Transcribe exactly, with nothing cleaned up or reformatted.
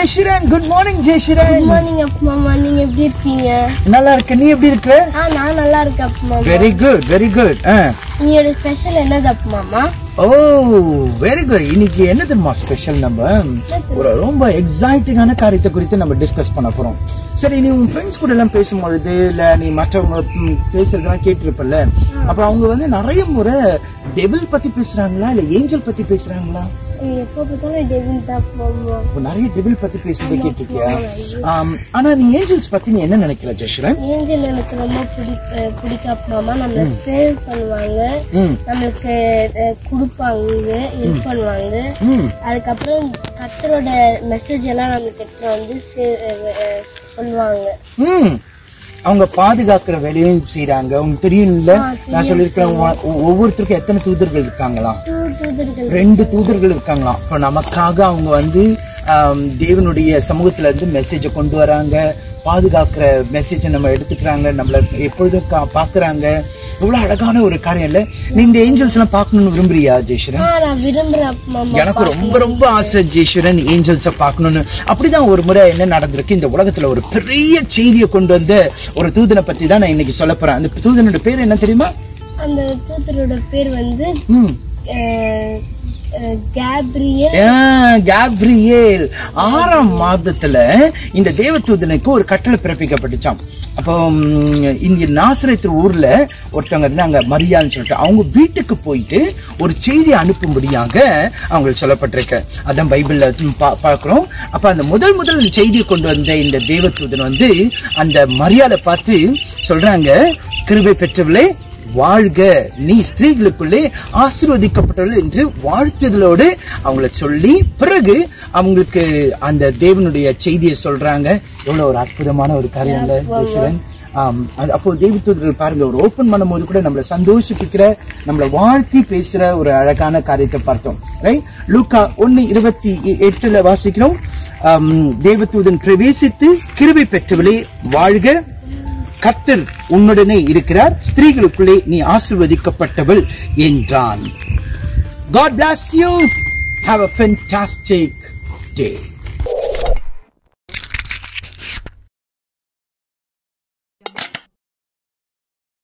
ஜெயஸ்ரீரன். Good morning ஜெயஸ்ரீரன். Good morning அப்பா. நீங்க எப்படி இருக்கீங்க? நல்லா இருக்க. நீ எப்படி இருக்க? ஆ நான் நல்லா இருக்கேன் அப்பா. Very good very good. நீயோட ஸ்பெஷல் என்னது அப்பா? ஓ வெரி குட். இன்னைக்கு என்ன தெரியுமா ஸ்பெஷல்? நம்ம ஒரு ரொம்ப எக்ஸைட்டிங்கான காரியத்தை குறித்து நம்ம டிஸ்கஸ் பண்ண போறோம். சரி, நீ உன் ஃப்ரெண்ட்ஸ் கூட எல்லாம் பேசும்பொழுது இல்ல நீ மற்றவங்க பேசுறதெல்லாம் கேட்டிருப்பல, அப்ப அவங்க வந்து நிறைய முறை டெவில் பத்தி பேசுறாங்களா இல்ல ஏஞ்சல் பத்தி பேசுறாங்களா? நிறைய டெவில் பத்தி பேசுறதை கேட்டிருக்கியா? ஆனா நீ ஏஞ்சல்ஸ் பத்தி நீ என்ன நினைக்கிற ஜெயஸ்ரீரன்? ஏஞ்சல் எனக்கு ரொம்ப பிடிக்கும் மாமா. நம்மள சேவ் பண்ணுவாங்க, நம்மளுக்கு கொடுப்பாங்க, ஹெல்ப் பண்ணுவாங்க. அதுக்கப்புறம் கர்த்தரோட மெசேஜ் எல்லாம் நம்மளுக்கு எடுத்து வந்து சொல்லுவாங்க. அவங்க பாதுகாக்கிற வேலையும் செய்யறாங்க. உங்களுக்கு தெரியும் இல்ல, நான் சொல்லிருக்கேன் ஒவ்வொருத்தருக்கும் எத்தனை தூதர்கள் இருக்காங்களாம்? ரெண்டு தூதர்கள் இருக்காங்களாம். இப்போ நமக்காக அவங்க வந்து தேவனுடைய சமூகத்துல இருந்து மெசேஜை கொண்டு வராங்க, பாதுகாக்கிற மெசேஜை நம்ம எடுத்துக்கிறாங்க, நம்மள எப்பொழுதும் பாக்குறாங்க. இவ்வளவு அழகான ஒரு காரியம் இல்ல? நீ இந்த ஏஞ்சல்ஸ் எல்லாம் பாக்கணும்னு விரும்புறியா ஜெயஸ்ரீரன்? எனக்கு ரொம்ப ரொம்ப ஆசை ஜெயஸ்ரீரன் ஏஞ்சல்ஸ பாக்கணும்னு. அப்படிதான் ஒரு முறை என்ன நடந்திருக்கு, இந்த உலகத்துல ஒரு பெரிய செய்தியை கொண்டு வந்த ஒரு தூதனை பத்தி தான் நான் இன்னைக்கு சொல்ல போறேன். அந்த தூதனோட பேர் என்ன தெரியுமா? அந்த தூதனோட பேர் வந்து கேப்ரியேல். ஆறாம் மாதத்துல இந்த தேவதூதனுக்கு ஒரு கட்டளை பிறப்பிக்கப்பட்டுச்சாம். அப்போ இங்க நாசரேத்து ஊர்ல ஒருத்தவங்க இருந்தாங்க, மரியான்னு சொல்லிட்டு. அவங்க வீட்டுக்கு போயிட்டு ஒரு செய்தி அனுப்பும்படியாக அவங்களுக்கு சொல்லப்பட்டிருக்கு. அதான் பைபிள்ல பாக்குறோம். அப்ப அந்த முதல் முதல் செய்தியை கொண்டு வந்த இந்த தேவதூதன் வந்து அந்த மரியாதை பார்த்து சொல்றாங்க, கிருபை பெற்றவளே வாழ்க, நீ ஸ்திரீகளுக்குள்ளே ஆசீர்வதிக்கப்பட்டவள் என்று வாழ்த்துதலோடு அவங்கள சொல்லி பிறகு அவங்களுக்கு அந்த தேவனுடைய செய்தியை சொல்றாங்க. எவ்வளவு ஒரு அற்புதமான ஒரு காரியம் இல்ல ஜெயஸ்ரீரன்? அப்போ தேவதூதர்கள் பாருங்க, ஒரு ஓபன் பண்ணும் போது கூட நம்மள சந்தோஷிப்பிக்கிற, நம்மள வாழ்த்தி பேசுற ஒரு அழகான காரியத்தை பார்த்தோம். ரைட்? லூக்கா ஒன்னு இருபத்தி எட்டுல வாசிக்கிறோம், தேவதூதன் பிரவேசித்து கிருபை பெற்றவளே வாழ்க, கர்த்தர் உன்னுடனே இருக்கிறார், ஸ்திரீகளுக்குள்ளே நீ ஆசீர்வதிக்கப்பட்டவள் என்றான். God bless you. Have a fantastic day.